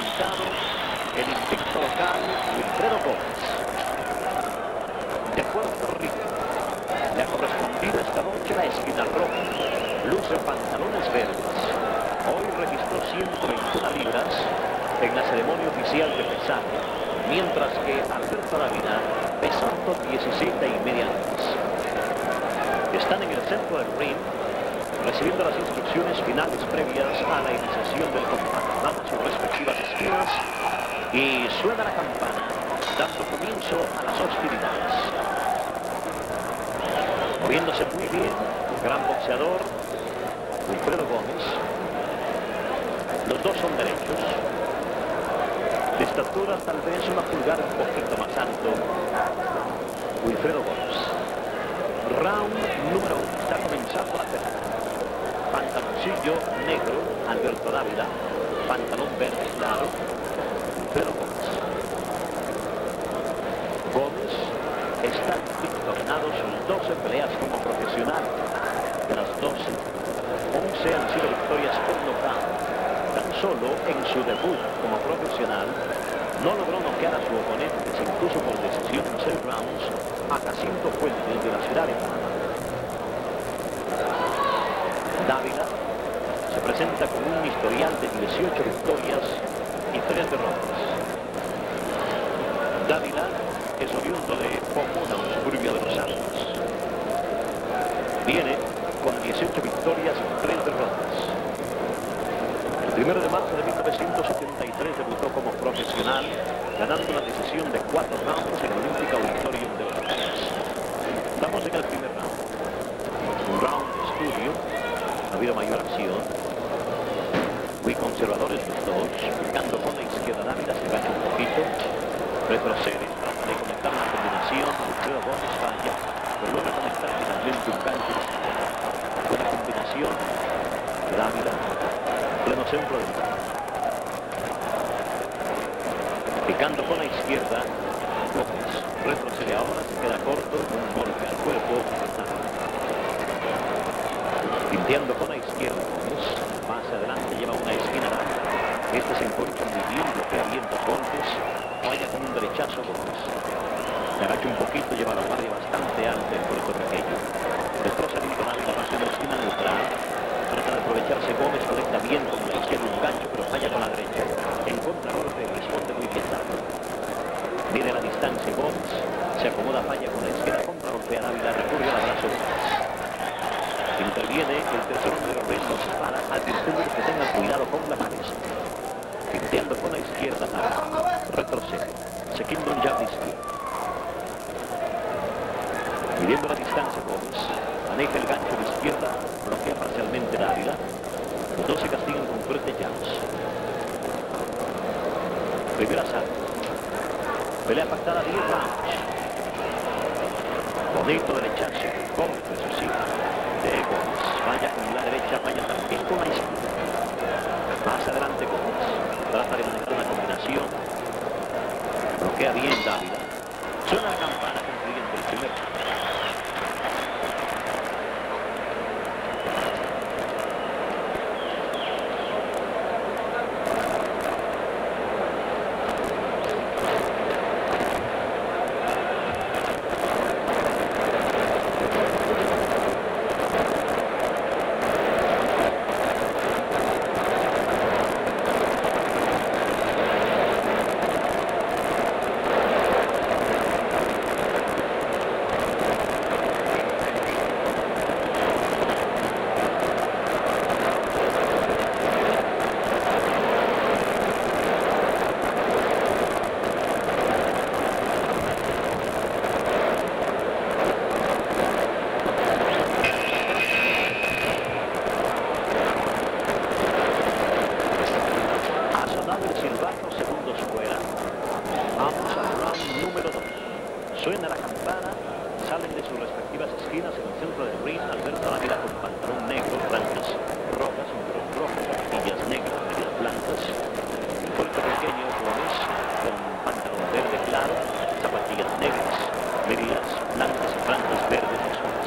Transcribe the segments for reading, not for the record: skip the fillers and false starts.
enfrentado el invicto local Wilfredo Gómez, de Puerto Rico. Le ha correspondido esta noche la esquina roja, luce pantalones verdes. Hoy registró 121 libras en la ceremonia oficial de pesaje, mientras que Alberto Dávila pesa 17,5 libras. Están en el centro del ring, recibiendo las instrucciones finales previas a la iniciación del combate. Van a sus respectivas esquinas y suena la campana, dando comienzo a las hostilidades. Moviéndose muy bien, gran boxeador, Wilfredo Gómez. Los dos son derechos. De estatura tal vez una pulgada un poquito más alto, Wilfredo Gómez. Round número 1. Está comenzando la pelea. Pantaloncillo negro, Alberto Dávila. Pantalón verde claro, Wilfredo Gómez. Gómez está victorioso sus 12 peleas como profesional. De las 12, 11 han sido victorias por nocaut. Tan solo en su debut como profesional no logró noquear a su oponente, se impuso por decisión en 6 rounds a Jacinto Fuentes de la ciudad de Panamá. Dávila se presenta con un historial de 18 victorias y 3 derrotas. Dávila es oriundo de Pomona, un suburbio de Los Ángeles. Viene con 18 victorias y 3 derrotas. El 1 de marzo de 1973 debutó como profesional, ganando la decisión de 4 rounds en el Olympic Auditorium de Los Ángeles. Estamos en el primer round. Un round de estudio, no ha habido mayor acción. Muy conservadores los dos, picando con la izquierda. Dávila se agacha un poquito, retrocede, trata de conectar una combinación. Wilfredo Gómez falla, pero logra conectar finalmente un gancho. Buena combinación de Dávila, pleno centro del campo. Picando con la izquierda, Gómez retrocede ahora, se queda corto, un golpe al cuerpo. Pinteando con la izquierda, Gómez más adelante lleva una esquina larga. Este se encuentra muy bien, bloquea bien los golpes, falla con un derechazo Gómez. Se agacha un poquito, lleva la guardia bastante alta el puertorriqueño. Destroza el Dávila, va hacia la esquina neutral. Trata de aprovecharse Gómez, conecta bien con la izquierda un gancho, pero falla con la derecha. En contragolpe responde muy bien Dávila. Mide la distancia Gómez, se acomoda, falla con la izquierda, contragolpea Dávila, recurre al abrazo Gómez. Interviene el tercer número Reyes para advirtiendo que tengan cuidado con la cabeza. Pinteando con la izquierda, retrocede, seguindo un jab de izquierda. Midiendo la distancia Gómez, maneja el gancho de izquierda, bloquea parcialmente Dávila. Los dos se castigan con fuertes jabs. Primer asalto. Pelea pactada 10 rounds. Bonito derechazo. Gómez, eso sí. De Gómez. Falla con la derecha, falla también con la izquierda. Más adelante Gómez. Trata de manejar una combinación. Bloquea bien Dávila. Suena la campana concluyendo el primer. Suena la campana, salen de sus respectivas esquinas en el centro del ring. Alberto Dávila con pantalón negro, franjas rojas, cinturón rojo, zapatillas negras, medias blancas. El puertorriqueño Gómez con pantalón verde claro, zapatillas negras, medias blancas y franjas verdes azules.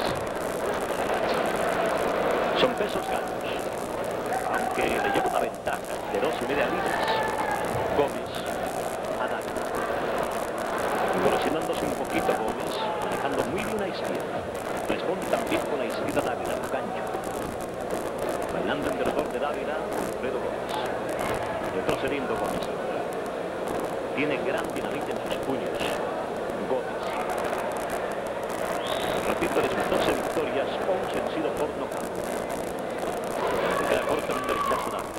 Son pesos ganos, aunque le lleva una ventaja de 2,5 libras. Gómez a Dávila. Colisionándose un poquito Gómez, manejando muy bien a izquierda. Responde también con la izquierda Dávila, un gancho. Bailando en derredor de Dávila, Wilfredo Gómez. Retrocediendo Gómez. Tiene gran dinamita en sus puños. Gómez. Repito, de sus 12 victorias, 11 han sido por nocaut. Se queda corto en un derechazo Dávila.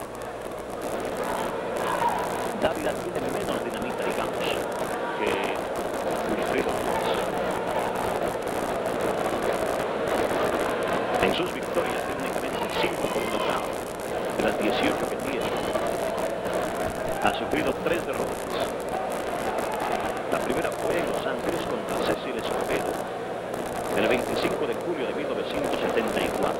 Dávila tiene menos dinamita, digamos, que Wilfredo Gómez. En sus victorias, técnicamente 5 por nocaut. De las 18 que tiene, ha sufrido 3 derrotas. La primera fue en Los Ángeles contra Cecil Escobedo, el 25 de julio de 1974.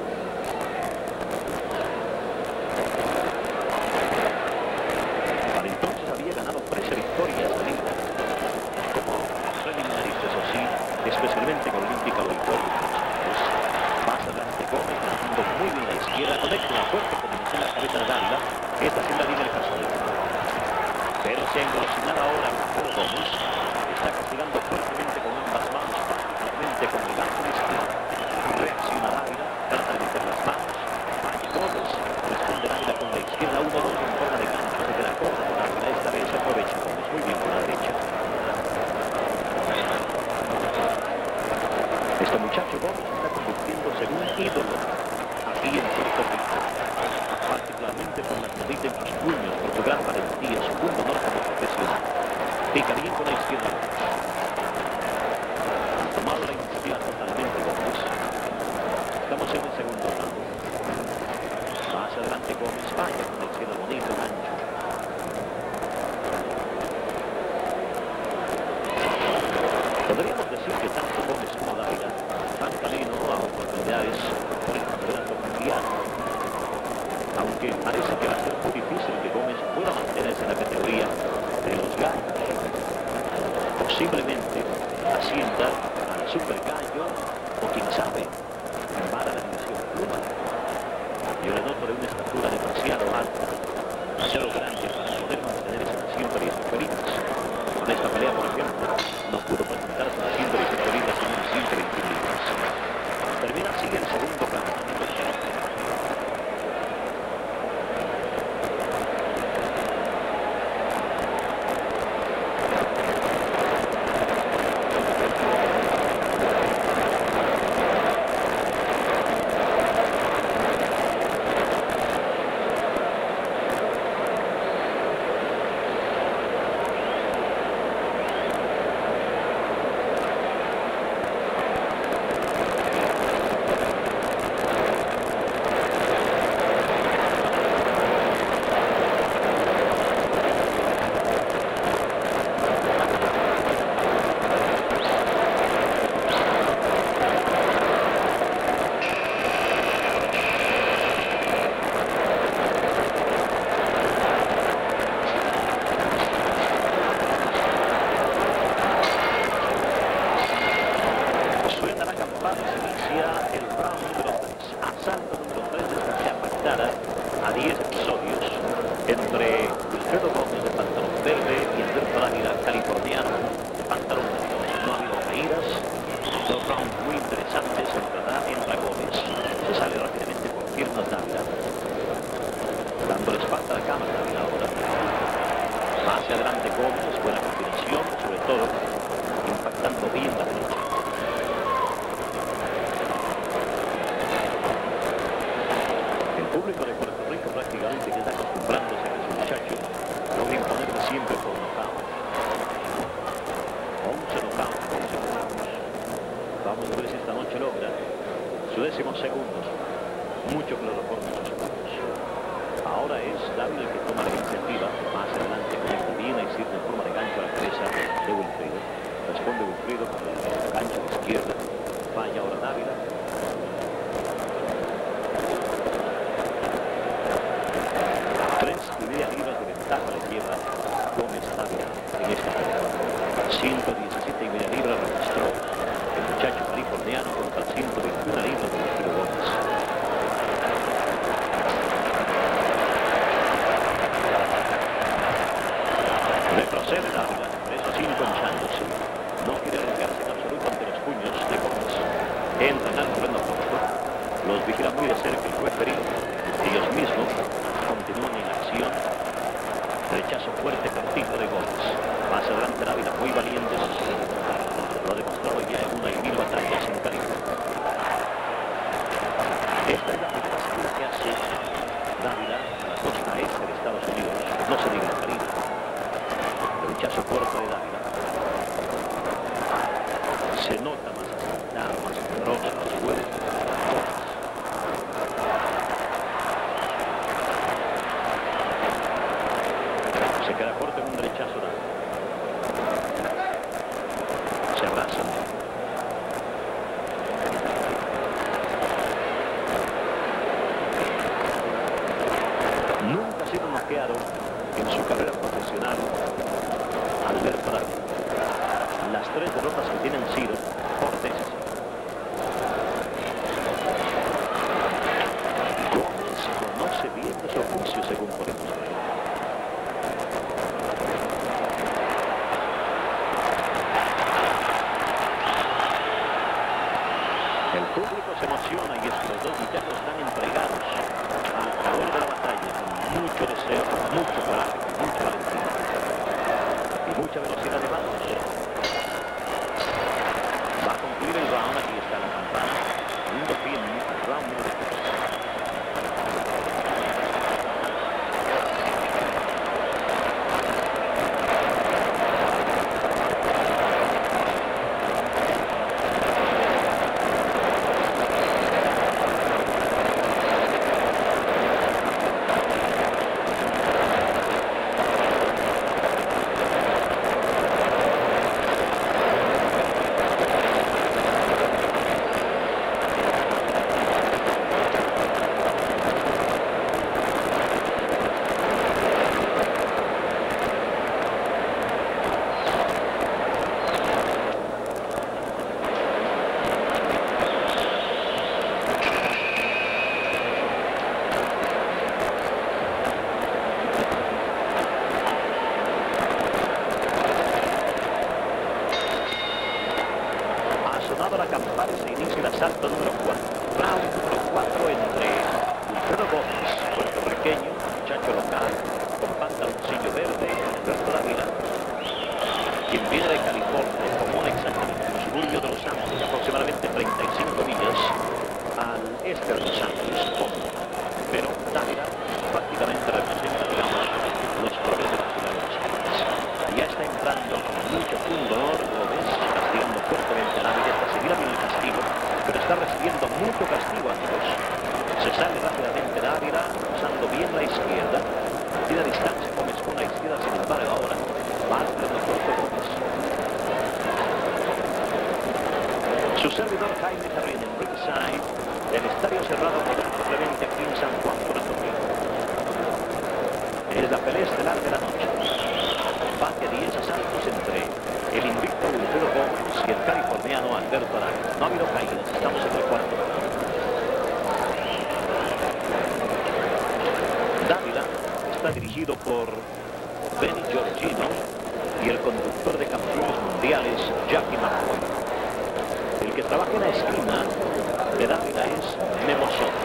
Para entonces había ganado 13 victorias de liga, como preliminares, eso sí, especialmente con Olímpica Voleibol. Más adelante Gómez, ganando muy bien la izquierda, conecta una fuerte combinación a la cabeza de Dávila. Esta es la línea del castillo. Pero se engolosinada ahora Wilfredo Gómez. Está castigando fuertemente con ambas manos, particularmente con el gancho de izquierda. Reacciona Dávila, trata de meter las manos. Falla Gómez. Responde Dávila con la izquierda 1-2 en forma de gancho. Se queda corto Dávila. Esta vez aprovecha Gómez muy bien con la derecha. Este muchacho Gómez está convirtiéndose en un ídolo aquí en Puerto Rico, particularmente por la dinamita en sus puños, por su gran valentía, su buen honor como profesional. Pica bien con la izquierda Gómez. Ha tomado la iniciativa totalmente Gómez. Estamos en el segundo round. Más adelante Gómez falla con la izquierda bonito, gancho. Podríamos decir que tanto Gómez como Dávila van camino a oportunidades por el campeonato mundial. Aunque parece que va a ser muy difícil que Gómez pueda mantenerse en la categoría de los gallos. Posiblemente ascienda al super gallo o quién sabe, para la división pluma. Yo le noto de una estatura demasiado alta, demasiado grande para poder mantener esa 118 libras. Con esta pelea, por ejemplo, no pudo presentar sus 118 libras en unas 121 libras. Termina así el segundo round. A 10 episodios entre Wilfredo Gómez de pantalón verde y Alberto Dávila, californiano, de pantalón negro. No ha habido caídas, 2 rounds muy interesantes, entra Gómez, se sale rápidamente por piernas Dávila, dando la espalda a la cámara Dávila ahora. Hacia adelante Gómez, buena combinación, sobre todo impactando bien la derecha. El público de Puerto Rico prácticamente ya está acostumbrándose a ese muchacho, logra imponerle siempre por nocaut. 11 knockouts consecutivos. Vamos a ver si esta noche logra su 12º. Mucho cloroformo en sus puños. Ahora es Dávila el que toma la iniciativa. Más adelante conecta bien a izquierda en forma de gancho a la cabeza de Wilfredo. Responde Wilfredo con el gancho de izquierda. Falla ahora Dávila. Libras de ventaja le lleva Gómez Dávila en esta pelea. 117,5 libras registró el muchacho californiano contra 121 libras de Wilfredo Gómez. Retrocede Dávila, eso sí enconchándose. No quiere arriesgarse en absoluto ante los puños de Gómez. Entran al terreno corto. Los vigila muy de cerca el referee. Ellos mismos continúan en acción. Rechazo fuerte, cortito de Gómez. Más adelante Dávila, muy valiente. Lo ha demostrado ya en una y mil batallas en Caribe. Esta es la primera salida que hace Dávila a la costa este de Estados Unidos. No se diga el Caribe. El rechazo fuerte de Dávila. Se nota más asaltado, más poderoso, más fuerte. Se queda corto en un derechazo Dávila. Se abrazan. Nunca ha sido noqueado en su carrera profesional Alberto Dávila. Las 3 derrotas que tienen sido por decisión. Gómez conoce bien de su oficio, según podemos ver. El público se emociona y es que los dos muchachos están entregados al calor de la batalla, con mucho deseo, mucho coraje, con mucha valentía y mucha velocidad de manos. Va a concluir el round, aquí está la campana. Segundo fin, round número 3. La campana y se inicia el asalto número 4. Round número 4 entre Wilfredo Gómez, puertorriqueño, muchacho local, con pantaloncillo verde, Alberto Dávila, quien viene de California, como exactamente en el suburbio de Los Ángeles, aproximadamente 35 millas al este de Los Ángeles, pero Dávila prácticamente representa, digamos, los colores de la ciudad de Los Ángeles. Ya está entrando con mucho pundonor Gómez, castigando fuertemente a Dávila. Bien el castigo, pero está recibiendo mucho castigo, amigos. Se sale rápidamente Dávila, usando bien la izquierda. Tiene distancia Gómez con la izquierda, sin embargo ahora va al pleno corto Gómez. Su servidor Jaime Carrera en Riverside, del estadio cerrado Roberto Clemente aquí en San Juan, Puerto Rico. Es la pelea estelar de la noche. Combate 10 asaltos entre el invicto Wilfredo Gómez y el californiano Alberto Dávila. No ha habido caídas, estamos en el cuarto. Dávila está dirigido por Benny Giorgino y el conductor de campeones mundiales Jackie McCoy. El que trabaja en la esquina de Dávila es Memo Soto.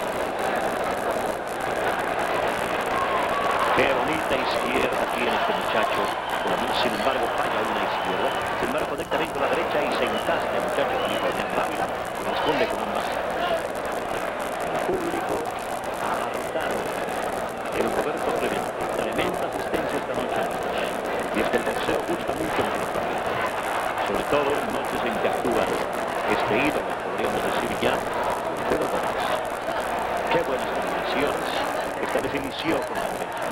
Qué bonita izquierda tiene este muchacho. Sin embargo, falla una izquierda. Sin embargo, conecta dentro a la derecha y se encasca el muchacho californiano Dávila. Responde con un bastón. El público ha abarrotado el Roberto Clemente. Tremenda asistencia esta noche, amigos. Y es que el boxeo gusta mucho en el país. Sobre todo en noches en que actúa este ídolo, podríamos decir ya, Wilfredo Gómez. Qué buenas combinaciones. Esta vez inició con la derecha,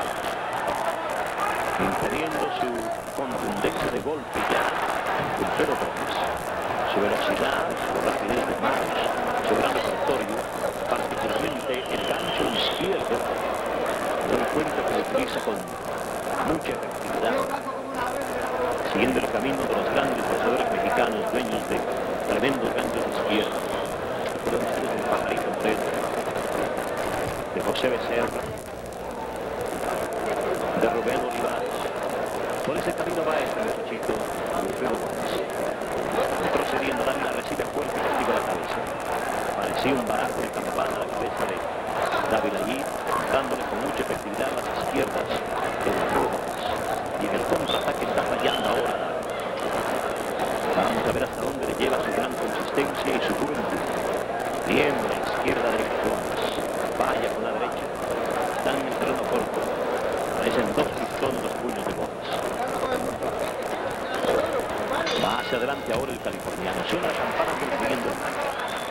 impidiendo su contundencia de golpe ya, Wilfredo Gómez. Su velocidad, su rapidez de manos, su gran repertorio, particularmente el gancho izquierdo, lo encuentra que lo utiliza con mucha efectividad, siguiendo el camino de los grandes boxeadores mexicanos, dueños de tremendos ganchos izquierdos. Podemos tener un pajarito moreno, de José Becerra, de Rubén Olivares. Por ese camino va este muchachito, Wilfredo Gómez. Retrocediendo, Dávila recibe fuerte y castigo a la cabeza. Parecía un barajo de campana a la cabeza de Dávila allí, dándole con mucha efectividad a las izquierdas de Wilfredo Gómez. Y en el contraataque está fallando ahora Dávila. Vamos a ver hasta dónde le lleva su gran consistencia y su juventud. Bien, la izquierda de Gómez. Vaya con la derecha. Están en el terreno corto. Parecen dos pistones los puños de Gómez. Va hacia adelante ahora el californiano. Suena la campana concluyendo el rango.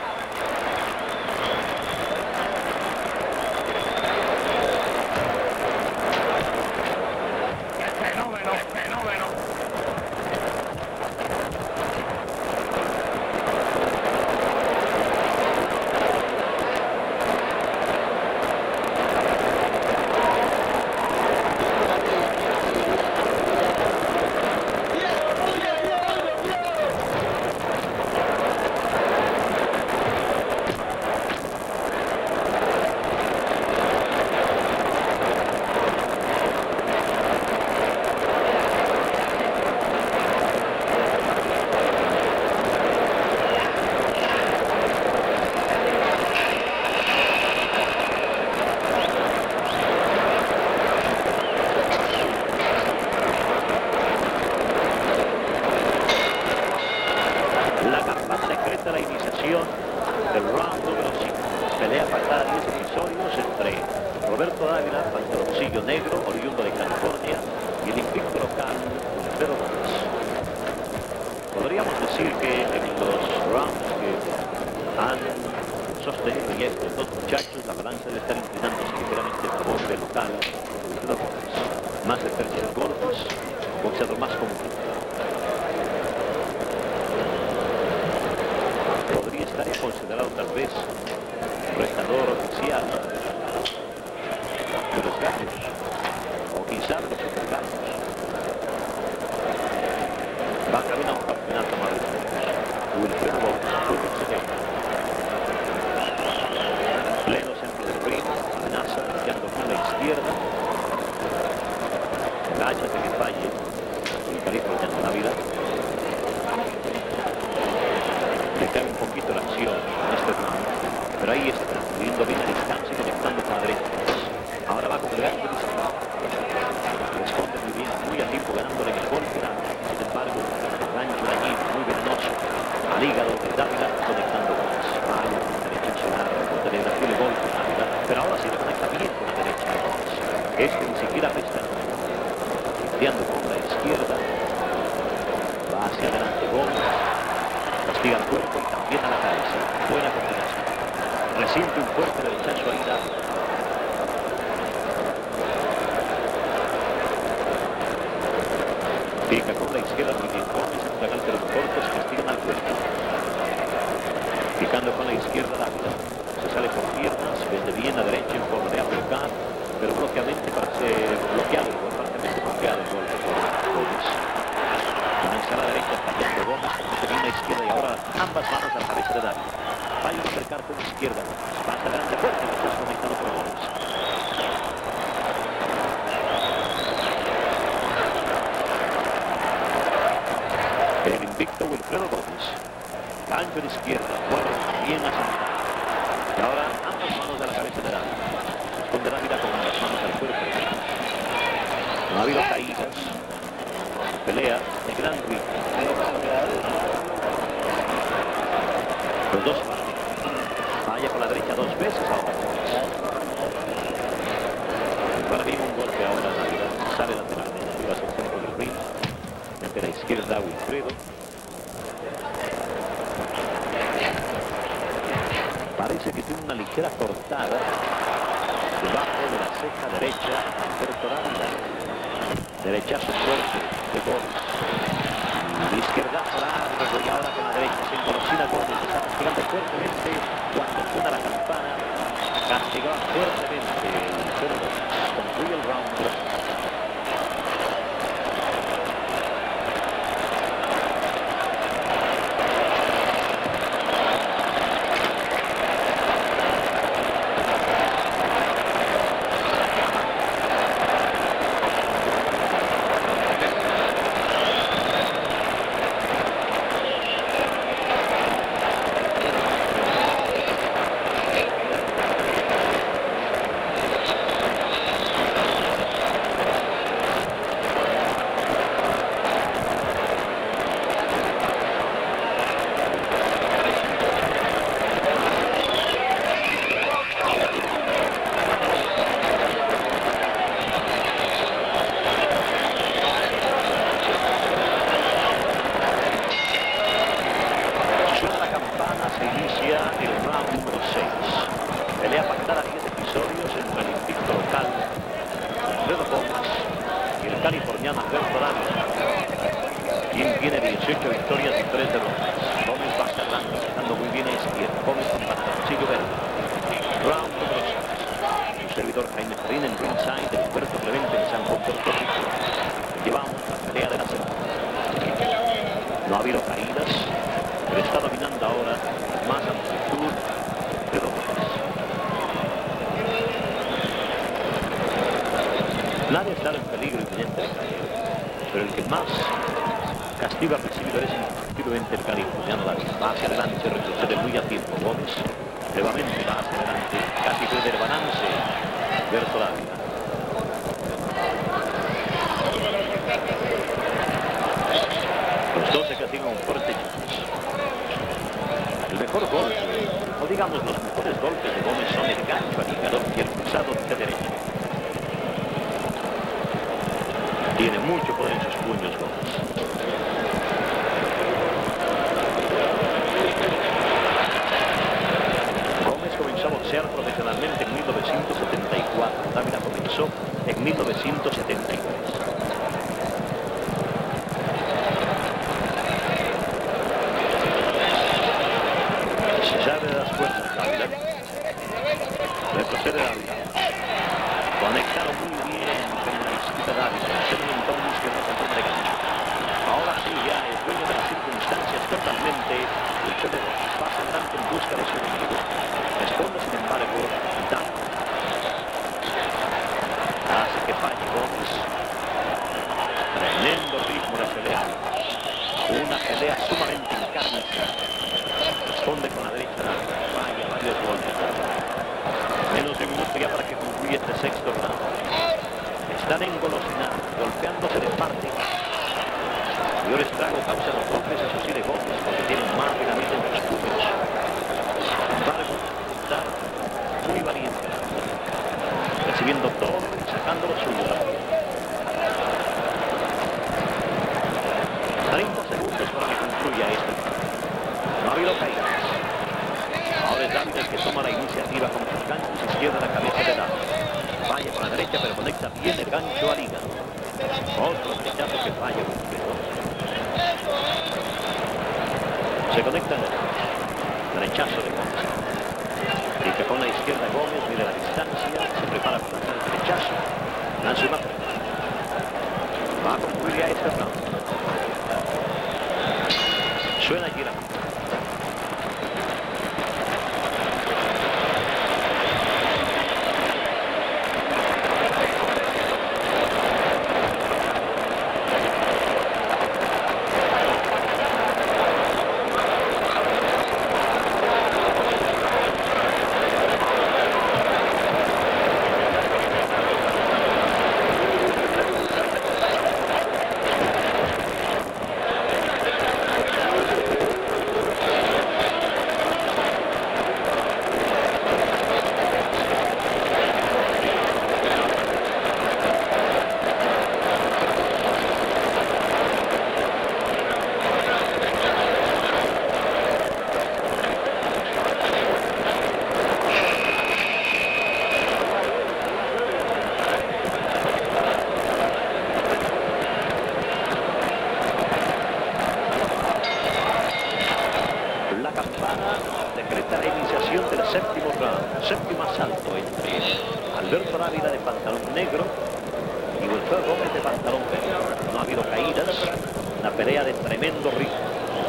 Del round número 5. Pelea pactada 10 episodios entre Roberto Dávila, pantaloncillo negro, oriundo de California, y el invicto local, Wilfredo Gómez. Podríamos decir que en los rounds que han sostenido ya estos dos muchachos, la balanza debe estar inclinándose ligeramente a favor del local, Wilfredo Gómez. Más de 3 golpes, boxeador más completo. Estaría considerado tal vez retador oficial de los gallos, o quizá de los super gallos. Va a caminar un campeonato más de Wilfredo Gómez, pleno centro del ring, amenaza, peleando con la izquierda, agáchate que falle el californiano Dávila. Le cae un poquito la acción en este round, pero ahí está, viendo bien la distancia y conectando con la derecha. Ahora va con el gancho de izquierda. Responde muy bien, muy a tiempo, ganándole en el golpe. Sin embargo, el gancho de allí, muy venenoso, al hígado de Dávila, conectando más. Vaya con la derecha accionar, con telegrafía de golpe Dávila, pero ahora sí le conecta bien con la derecha de Gómez. Este ni siquiera pesta, peleando con la izquierda, va hacia adelante Gómez. Castiga al cuerpo y también a la cabeza. Buena combinación. Resiente un fuerte derechazo ahí Dávila. Pica con la izquierda muy bien. Gómez entre los cortos castigan al cuerpo. Picando con la izquierda Dávila. Se sale por piernas, vende bien a derecha en forma de uppercut, pero bloqueamente parece bloqueado, fuertemente bloqueado el golpe por Gómez. Comienza a la derecha, fallando Gómez, termina a la izquierda y ahora ambas manos a la cabeza de Dávila. Vaya a acercar con la izquierda, pasa grande fuerte, después conectado por Gómez. El invicto Wilfredo Gómez, gancho de izquierda, bueno, bien asentado. Y ahora ambas manos a la cabeza de Dávila. Responde Dávila con ambas manos al cuerpo. No ha habido caídas. Pelea de gran ritmo. Los dos falla por la derecha 2 veces ahora. Para mí un golpe ahora Dávila. Sale lateralmente hacia el centro del ring. Ante la izquierda Wilfredo. Parece que tiene una ligera cortada debajo de la ceja derecha Alberto Dávila. Derechazo fuerte de Gómez. Izquierdazo largo y ahora con la derecha se encolocina Gómez. Está castigando fuertemente cuando suena la campana. Castigaba fuertemente el Gómez. Concluye el round. californiano Alberto Dávila, quien tiene 18 victorias y 3 derrotas. Gómez va cerrando, estando muy bien a izquierda. Gómez con pantaloncillo verde. Round número 6. Servidor Jaime Farín en ringside, el Puerto Clemente en San Juan, Puerto Rico. Llevamos la pelea de la semana. No ha habido caídas, pero está dominando ahora más amplitud de Gómez. Nadie está en peligro inminente de caer, pero el que más castigo ha recibido es indiscutiblemente el californiano Dávila. Va hacia adelante, retrocede muy a tiempo Gómez. Nuevamente va hacia adelante, casi pierde el balance Alberto Dávila. Los dos se castigan un fuerte chance. El mejor golpe, o digamos los mejores golpes de Gómez son el gancho al hígado y el cruzado de derecho. Tiene mucho poder en sus puños Gómez. Gómez comenzó a boxear profesionalmente en 1974. Dávila comenzó en 1973. Se abre las puertas Dávila. Retrocede Dávila. Conectaron muy bien con la izquierda Dávila. Entonces que no se encuentra gancho. Ahora sí ya es dueño de las circunstancias totalmente. El Chole va adelante en busca de su enemigo. Responde sin embargo Dávila. Hace que falle Gómez. Tremendo ritmo de pelea. Una pelea sumamente encarnizada. Responde con la derecha Dávila. Vaya varios golpes. Menos de un minuto ya para que concluya este sexto round. Están engolosinados, golpeándose de parte. Mayor estrago causa los golpes, eso sí, de Gómez, porque tienen más dinamita en sus puños. Sin embargo, está muy valiente. Recibiendo todo y sacando lo suyo. 30 segundos para que concluya esto. No ha habido caídas. Ahora es Dávila el que toma la iniciativa con sus ganchos izquierda a la cabeza de Dávila. Vaya con la derecha, pero conecta bien el gancho al hígado. Otro rechazo que falla completo. Se conecta en el derechazo de Gómez. Y que con la izquierda Gómez mide la distancia, se prepara para hacer el derechazo. Lanza una pelota. Va a concluir ya este round. Suena gira. Séptimo asalto entre Alberto Dávila de pantalón negro y Wilfredo Gómez de pantalón verde. No ha habido caídas, una pelea de tremendo ritmo.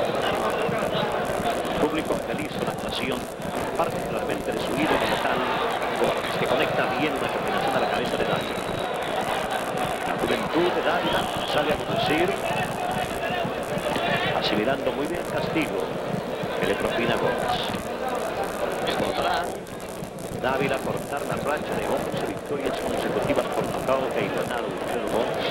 El público feliz con la actuación, particularmente de su ídolo local, Gómez, que conecta bien una combinación a la cabeza de Dávila. La juventud de Dávila sale a conducir, asimilando muy bien el castigo que le propina Gómez. ¿Podrá Dávila cortar la racha de 11 victorias consecutivas por nocaut que ha ganado Wilfredo Gómez?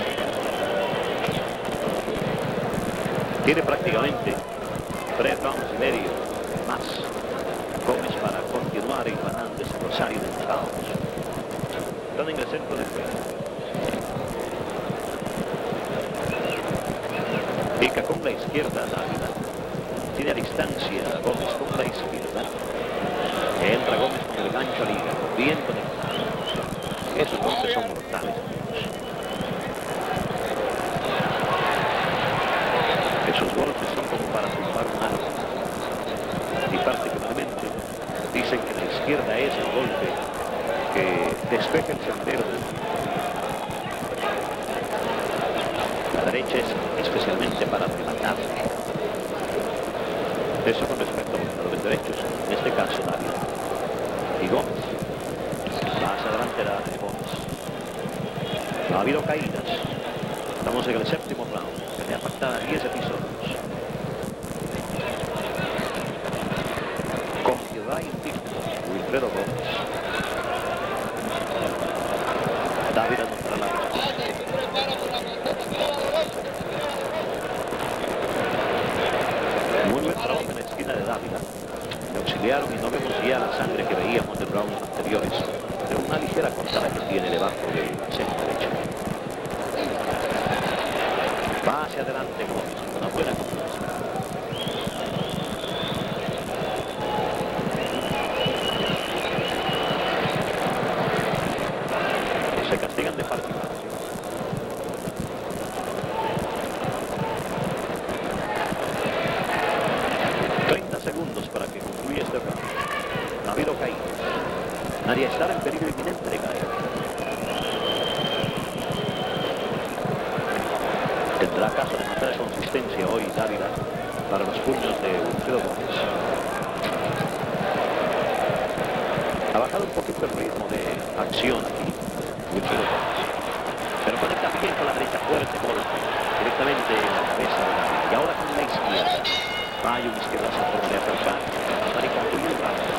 Tiene prácticamente 3 rounds y medio más Gómez para continuar ganando ese rosario de nocaut. Están en el centro del juego. Pica con la izquierda Dávila. Tiene a distancia a Gómez con la izquierda. Entra Gómez con el gancho al hígado, bien conectado. Esos golpes son mortales. marca el sendero. La derecha es especialmente para rematar. Eso con respecto a los derechos, en este caso David. Y Gómez. Más adelante era Gómez. Ha habido caídas. Estamos en el séptimo round. Pelea pactada 10 episodios. Con ciudad invicto, Wilfredo Gómez. David anotará la respuesta. Muy buen trabajo en la esquina de Dávila. Le auxiliaron y no vemos ya la sangre que veíamos de rounds anteriores, pero una ligera cortada que tiene debajo del seno derecho. Va hacia adelante Gómez, con una buena confianza. Se castigan de participación. 30 segundos para que concluya este round. No ha habido caídas. Nadie está en peligro inminente de caer. Tendrá caso de mostrar consistencia hoy Dávila para los puños de Wilfredo Gómez. Ha bajado un poquito el ritmo de acción aquí Wilfredo Gómez, pero conecta bien con la derecha, fuerte golpe directamente en la cabeza de Dávila. Y ahora con la izquierda. Hay un izquierdazo por de apertar. Para concluir el round.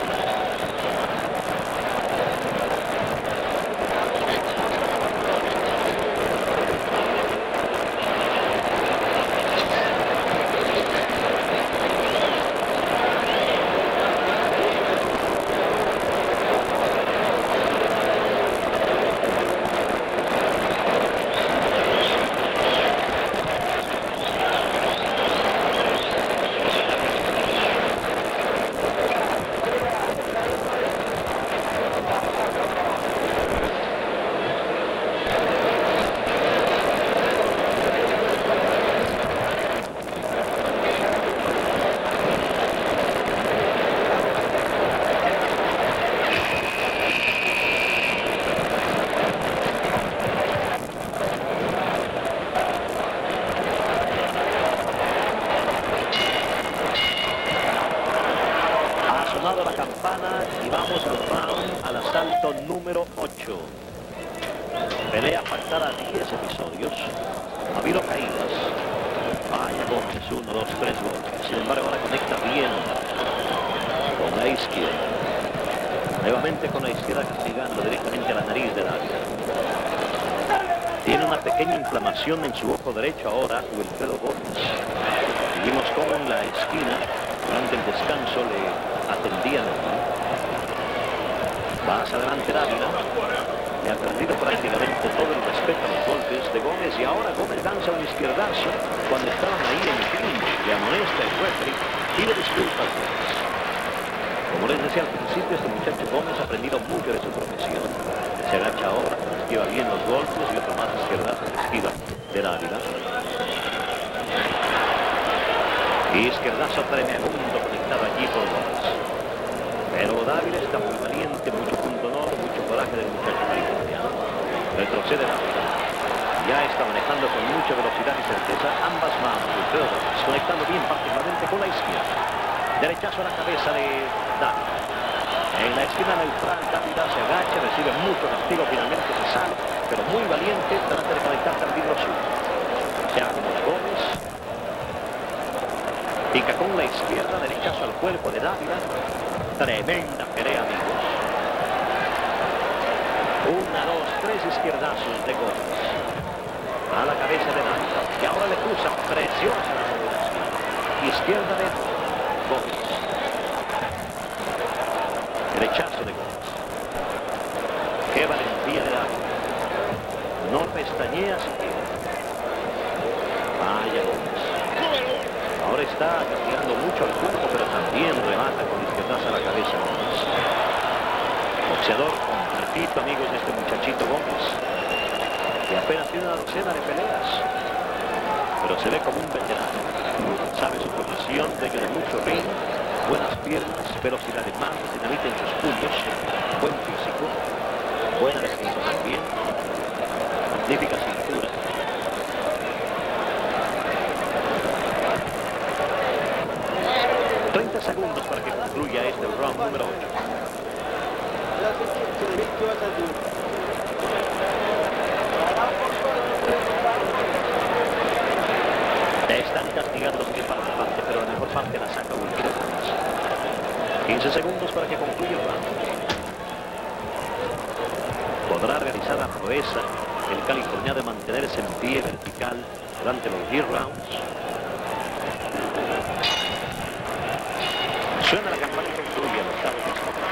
La campana y vamos al round, al asalto número 8. Pelea pactada 10 episodios. Ha habido caídas. Vaya Gómez, 1, 2, 3 golpes. Sin embargo, ahora conecta bien con la izquierda. Nuevamente con la izquierda castigando directamente a la nariz de Dávila. Tiene una pequeña inflamación en su ojo derecho ahora, Wilfredo Gómez. Seguimos como en la esquina. Durante el descanso le atendían aquí. Más adelante Dávila. Le ha perdido prácticamente todo el respeto a los golpes de Gómez y ahora Gómez lanza un izquierdazo cuando estaban ahí en fin. Le amonesta el referee y le disculpa a Gómez. Como les decía al principio, este muchacho Gómez ha aprendido mucho de su profesión. Se agacha ahora, esquiva bien los golpes y otro más izquierdazo que esquiva de Dávila. Y izquierdazo tremendo conectado allí por Gómez. Pero Dávila está muy valiente, mucho punto honor, mucho coraje del muchacho californiano. Retrocede Dávila. Ya está manejando con mucha velocidad y certeza ambas manos. Conectando bien particularmente con la izquierda. Derechazo a la cabeza de Dávila. En la esquina neutral, Dávila se agacha, recibe mucho castigo, finalmente se sale, pero muy valiente, trata de conectar también lo suyo. Ya como Gómez. Pica con la izquierda, derechazo al cuerpo de Dávila. Tremenda pelea, amigos. 1, 2, 3 izquierdazos de Gómez. A la cabeza de Dávila. Y ahora le cruza preciosa la segunda esquina. Izquierda de Gómez. Derechazo de Gómez. Qué valentía de Dávila. No pestañea siquiera. Vaya Gómez. Ahora está castigando mucho al cuerpo, pero también remata con izquierdazo a la cabeza Gómez. Boxeador completito, amigos, de este muchachito Gómez, que apenas tiene una docena de peleas, pero se ve como un veterano. Sabe su profesión, dueño de mucho ring, buenas piernas, velocidad de manos, dinamita en sus puños, buen físico. Buena defensa también. Magnífica cintura. Segundos para que concluya este round número 8. Están castigando los que parte, pero la mejor parte la saca Wilfredo Gómez. 15 segundos para que concluya el round. Podrá realizar la proeza el californiano de mantenerse en pie vertical durante los 10 rounds. Suena la campana y concluye los octavo.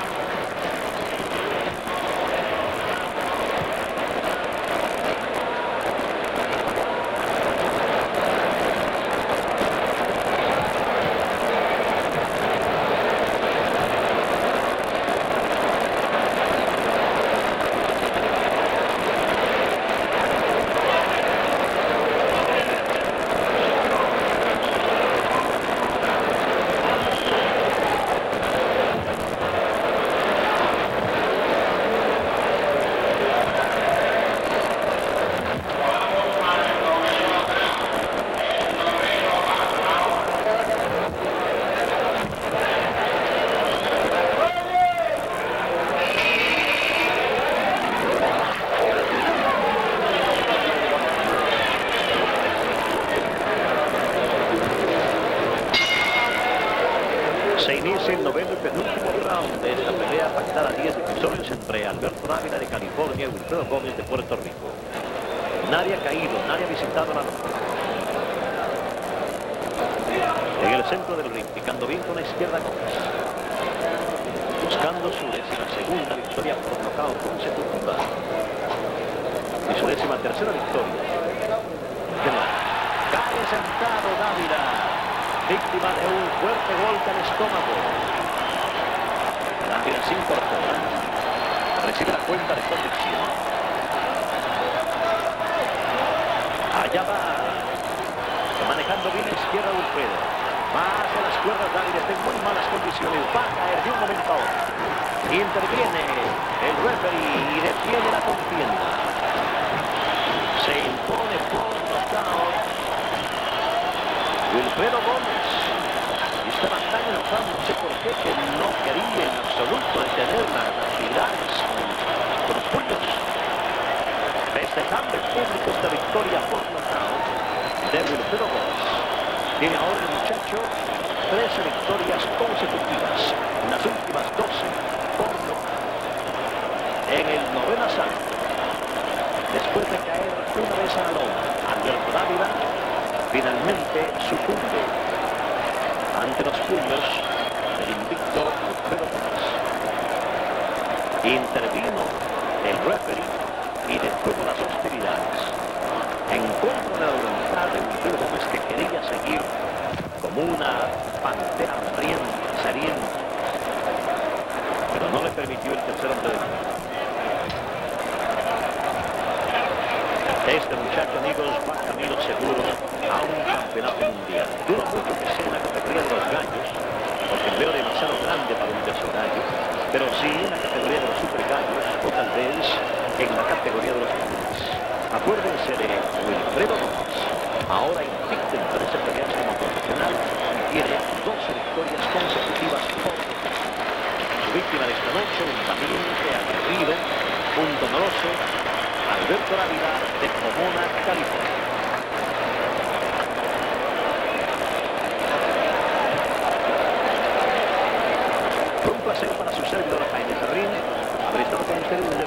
Se inicia el noveno y penúltimo round de esta pelea pactada a 10 episodios entre Alberto Dávila de California y Wilfredo Gómez de Puerto Rico. Nadie ha caído, nadie ha visitado la lona. En el centro del ring, picando bien con la izquierda Gómez. Buscando su 12ª victoria por nocaut consecutiva. Y su 13ª victoria. Cae sentado Dávila. Víctima de un fuerte golpe al estómago. Dávila se incorpora. Recibe la cuenta de convicción. Allá va. Manejando bien la izquierda Wilfredo. Va hacia las cuerdas Dávila. Está en muy malas condiciones. Va a caer de un momento a otro. Interviene el referee y detiene la contienda. Se impone por nocaut Wilfredo Gómez. Y estaba tan enojado, no sé por qué, que no quería en absoluto detener las actividades con los puños. Festejando el público esta victoria por nocaut de Wilfredo Gómez. Tiene ahora el muchacho 13 victorias consecutivas. En las últimas 12 por nocaut. En el noveno asalto, después de caer una vez a la lona, Alberto Dávila finalmente sucumbe ante los puños del invicto Wilfredo Gómez. Intervino el referee y detuvo las hostilidades en contra de la voluntad de Wilfredo Gómez, que quería seguir como una pantera hambrienta, sedienta, pero no le permitió el tercer hombre del mundo. Este muchacho, amigos, va camino seguro a un campeonato mundial. Dudo mucho que sea una categoría de los gallos, porque veo demasiado grande para un tercer gallo, pero sí en la categoría de los super gallos, o tal vez en la categoría de los comunes. Acuérdense de Wilfredo Gómez, ahora invicto en 13 peleas como profesional y tiene 12 victorias consecutivas por nocaut. Su víctima de esta noche, un valiente, aguerrido, un doloroso Alberto Dávila de Pomona, California. Fue un placer para su servidor Jaime Serrín haber estado con ustedes.